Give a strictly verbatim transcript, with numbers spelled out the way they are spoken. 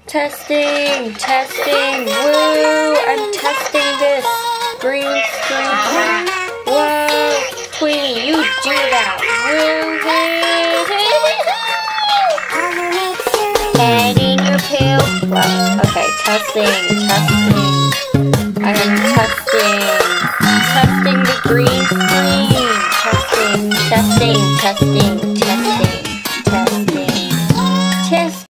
Testing, testing, woo! I'm testing this green screen. Whoa, Queenie, you do that. Woo! Head in your pill. Wow. Okay, testing, testing. I am testing, testing the green screen. Testing, testing, testing.